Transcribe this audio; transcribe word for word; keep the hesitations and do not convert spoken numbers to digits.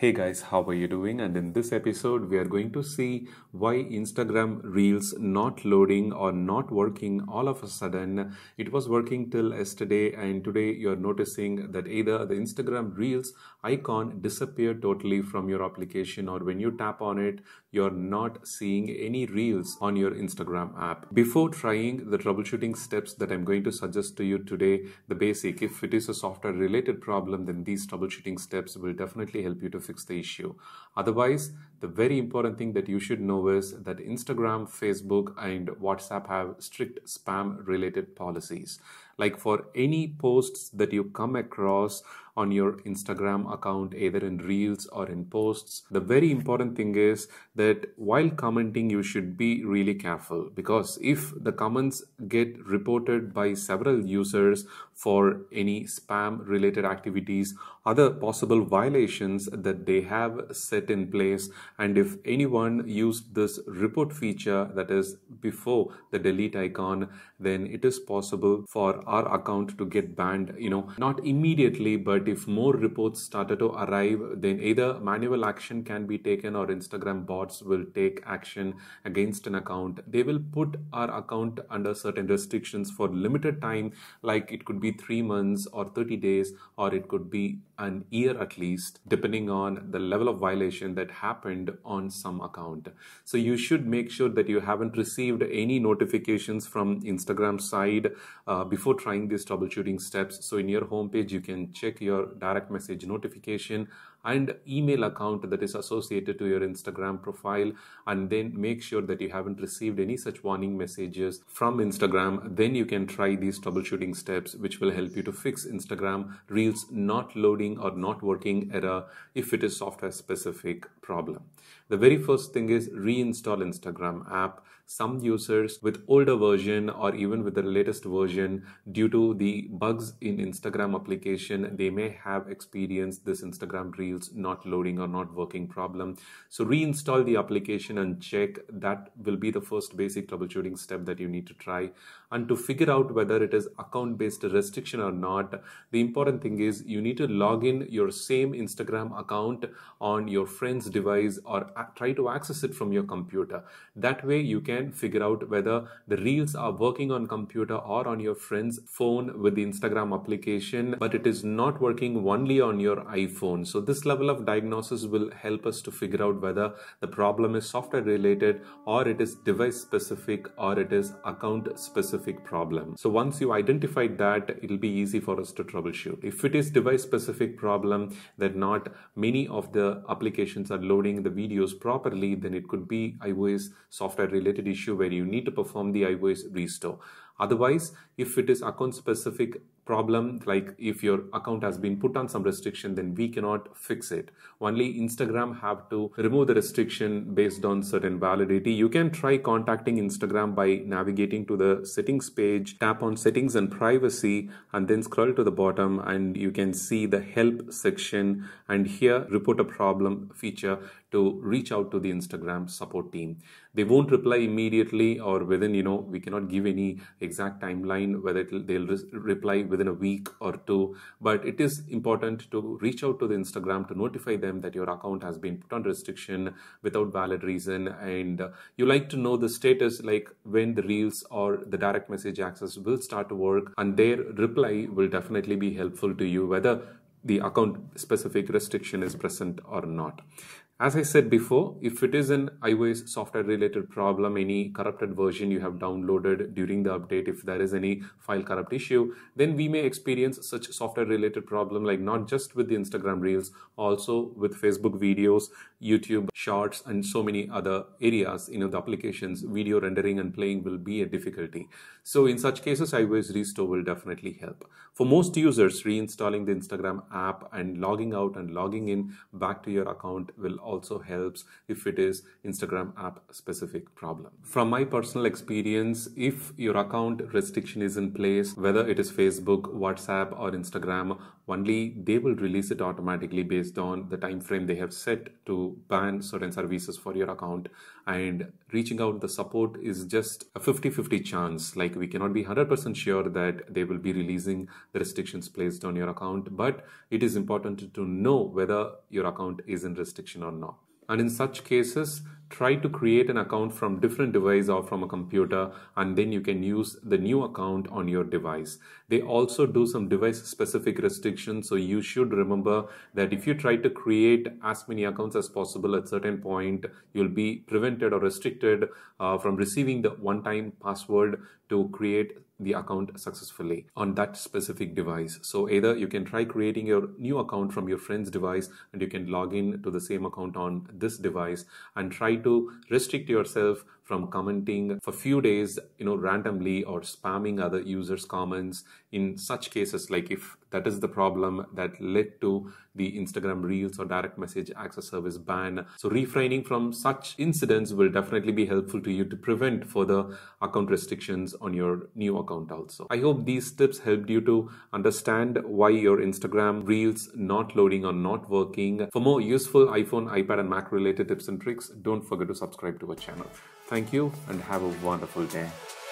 Hey guys, how are you doing? And in this episode, we are going to see why Instagram Reels not loading or not working all of a sudden. It was working till yesterday, and today you're noticing that either the Instagram Reels icon disappeared totally from your application, or when you tap on it, you're not seeing any Reels on your Instagram app. Before trying the troubleshooting steps that I'm going to suggest to you today, the basic, if it is a software related problem, then these troubleshooting steps will definitely help you to fix the issue. Otherwise, the very important thing that you should know is that Instagram, Facebook, and WhatsApp have strict spam related policies. Like for any posts that you come across on your Instagram account, either in Reels or in posts, the very important thing is that while commenting, you should be really careful, because if the comments get reported by several users for any spam related activities, other possible violations that they have set in place, and if anyone used this report feature, that is before the delete icon, then it is possible for our account to get banned, you know, not immediately, but if more reports started to arrive, then either manual action can be taken or Instagram bots will take action against an account. They will put our account under certain restrictions for limited time, like it could be three months or thirty days, or it could be an year at least, depending on the level of violation that happened on some account. So you should make sure that you haven't received any notifications from Instagram side uh, before trying these troubleshooting steps. So in your homepage, you can check your direct message notification and email account that is associated to your Instagram profile, and then make sure that you haven't received any such warning messages from Instagram. Then you can try these troubleshooting steps, which will help you to fix Instagram Reels not loading or not working error if it is software specific problem. The very first thing is reinstall Instagram app. Some users with older version or even with the latest version, due to the bugs in Instagram application, they may have experienced this Instagram Reels not loading or not working problem. So reinstall the application and check. That will be the first basic troubleshooting step that you need to try. And to figure out whether it is account based restriction or not, the important thing is you need to log in your same Instagram account on your friend's device, or try to access it from your computer. That way you can figure out whether the Reels are working on computer or on your friend's phone with the Instagram application, but it is not working only on your iPhone. So this level of diagnosis will help us to figure out whether the problem is software related, or it is device specific, or it is account specific problem. So once you identified that, it will be easy for us to troubleshoot. If it is device specific problem, that not many of the applications are loading the videos properly, then it could be iOS software related issue where you need to perform the iOS restore. Otherwise, if it is account specific problem, like if your account has been put on some restriction, then we cannot fix it. Only Instagram have to remove the restriction based on certain validity. You can try contacting Instagram by navigating to the settings page, tap on settings and privacy, and then scroll to the bottom, and you can see the help section, and here report a problem feature to reach out to the Instagram support team. They won't reply immediately or within, you know, we cannot give any exact timeline whether it'll, they'll re reply within a week or two, but it is important to reach out to the Instagram to notify them that your account has been put on restriction without valid reason, and uh, you like to know the status, like when the Reels or the direct message access will start to work, and their reply will definitely be helpful to you whether the account specific restriction is present or not. As I said before, if it is an iOS software related problem, any corrupted version you have downloaded during the update, if there is any file corrupt issue, then we may experience such software related problem, like not just with the Instagram Reels, also with Facebook videos, YouTube Shorts, and so many other areas. You know, the applications, video rendering and playing will be a difficulty. So in such cases, iOS restore will definitely help. For most users, reinstalling the Instagram app and logging out and logging in back to your account will also helps if it is Instagram app specific problem. From my personal experience, if your account restriction is in place, whether it is Facebook, WhatsApp or Instagram, only they will release it automatically based on the time frame they have set to ban certain services for your account. And reaching out the support is just a fifty fifty chance. Like, we cannot be one hundred percent sure that they will be releasing the restrictions placed on your account, but it is important to know whether your account is in restriction or not. And in such cases, try to create an account from different device or from a computer, and then you can use the new account on your device. They also do some device specific restrictions, so you should remember that if you try to create as many accounts as possible, at certain point you'll be prevented or restricted uh, from receiving the one-time password to create the account successfully on that specific device. So either you can try creating your new account from your friend's device and you can log in to the same account on this device, and try to restrict yourself from commenting for few days, you know, randomly, or spamming other users' comments. In such cases, like if that is the problem that led to the Instagram Reels or direct message access service ban. So refraining from such incidents will definitely be helpful to you to prevent further account restrictions on your new account also. I hope these tips helped you to understand why your Instagram Reels not loading or not working. For more useful iPhone, iPad and Mac related tips and tricks, don't forget to subscribe to our channel. Thank you and have a wonderful day.